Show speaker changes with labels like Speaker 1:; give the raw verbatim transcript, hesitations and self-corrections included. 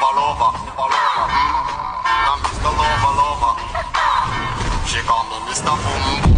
Speaker 1: all over, all over. Mm. I'm Mister Lover, Lover. She call me Mister Boom.